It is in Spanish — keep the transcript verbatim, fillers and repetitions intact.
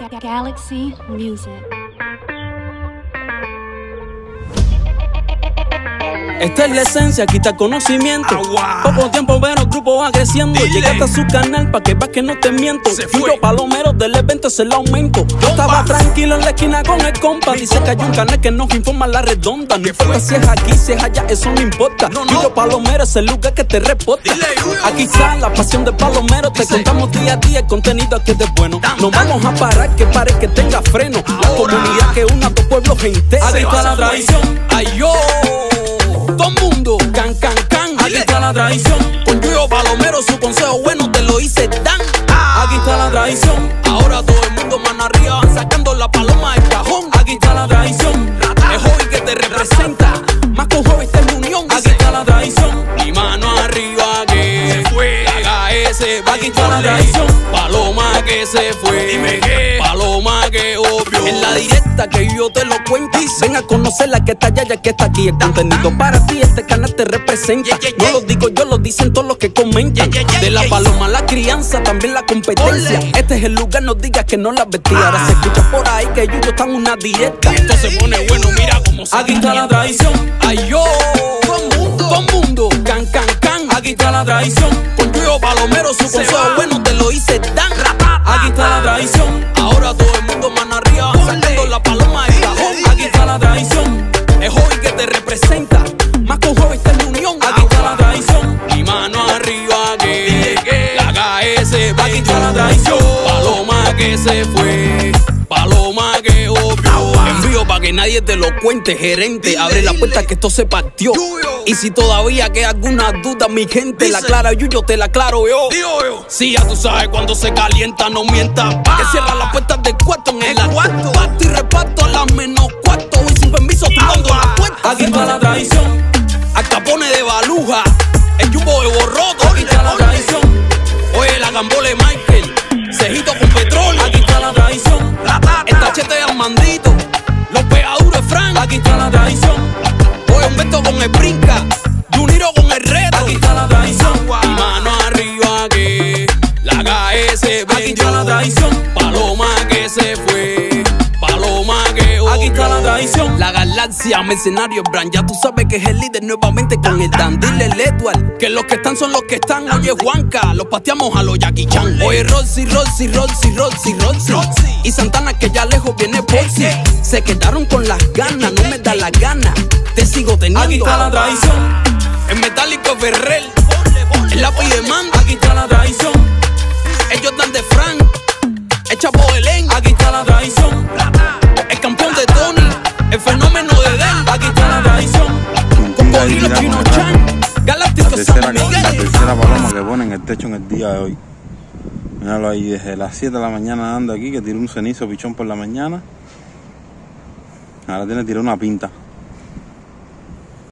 Galaxy Music. Esta es la esencia, quita conocimiento. Agua. Poco tiempo, pero el grupo va creciendo. Dile. Llegaste a su canal pa' que veas que no te miento. Se Fui fue. yo palomero del evento, es el aumento. Yo estaba tranquilo en la esquina con el compa. Dice que hay un canal que nos informa la redonda. No ¿Qué importa fue? si es aquí, si es allá, eso no importa. No, Fui no. yo palomero, es el lugar que te reporta. Dile, Julio. Aquí está la pasión de palomero. Te Dice. contamos día a día el contenido aquí es de bueno. Tan, No tan. vamos a parar, que pare que tenga freno. La Ahora. comunidad que una dos pueblos entera. Se Aquí va, está se la fue. tradición. Ay, yo. Todo mundo, can, can, can. Aquí Dile. está la tradición. Con Yuyo Palomero, su consejo bueno te lo hice dan. Ah. Aquí está la tradición. Ahora todo el mundo mano arriba van sacando la paloma del cajón. Aquí está la tradición. El hobby que te representa. Más que un hobby está en unión. Aquí está la tradición. Y mano arriba que Se fue. haga ese. Aquí está la tradición. Paloma que se fue. Dime qué. Paloma que obvio. En la directa que yo te lo cuento. Ven a conocer la que está allá, ya que está aquí. El contenido para ti, este canal te representa. Yeah, yeah, No yeah. lo digo yo, lo dicen todos los que comentan. Yeah, yeah, yeah, De la yeah. paloma la crianza, también la competencia. Ole. Este es el lugar, no digas que no la vestí. Ahora se escucha por ahí que ellos están una directa. Esto se pone bueno, mira cómo se. Aquí está la tradición. Ay, yo. Todo mundo. Todo mundo. Can, can, can. Aquí está la tradición. Con Yuyo Palomero, su Se consejo va. bueno te lo hice dan. Aquí está la tradición. Ahora todo el mundo mano arriba Ole. sacando la paloma del Dile, cajón. dile. Aquí está la tradición. El hobby que te representa. Más que un hobby está en unión. Aquí está la tradición. Y mano arriba que Dile que. la K S. Aquí está la tradición. Paloma que se fue. Paloma que obvio. Agua. Envío para que nadie te lo cuente, gerente. Dile, Abre la dile. puerta que esto se partió. Yuyo. Y si todavía queda alguna duda, mi gente, Dice. la clara Yuyo, te la aclaro yo. Digo yo. Si ya tú sabes cuando se calienta, no mientas. Que cierra las puertas del cuarto en el El acto. cuarto. Pasto y reparto a las menos cuarto. Y sin permiso tumbando Agua. la puerta. Aquí está la tradición. Al Capone de Baluja. El Jumbo de Borroto. Aquí está la Ole. tradición. Oye, la Gambole Michael. Cejito con petróleo. Aquí está la tradición. La tata. El tachete de Armandito. Los pegaduros Frank. Aquí está la tradición. Oye, Humberto con el brinca. Juniro con el reto. Aquí está la tradición. Agua. Y mano arriba que la K S vendió. Aquí está la tradición. Paloma que se fue. Paloma que obvio. Aquí está la tradición. La galaxia, mercenario, el brand. Ya tú sabes que es el líder nuevamente con el Dan. Dile el Edward que los que están son los que están. Oye, Juanca, los pateamos a los Jackie Chan. Oye, Roxy, Roxy, Roxy, Roxy, Roxy. Roxy. Y Santana que ya lejos viene Boxy. Ey, Se quedaron con las ganas, no me da la gana. Te sigo teniendo. Aquí está la tradición. El metálico Ferrer. Ponle, ponle, El lápiz de ponle. manda. Aquí está la tradición. Ellos dan de Frank. El Chapo Belén. Aquí está la tradición. El campeón de Tony. El fenómeno de Den. Aquí está la tradición. Con Gorilo Chino Chan. Galáctico La San tercera, la Miguel. tercera paloma que pone en el techo en el día de hoy. Míralo ahí, desde las siete de la mañana ando aquí, que tiró un cenizo pichón por la mañana. Ahora tiene que tirar una pinta.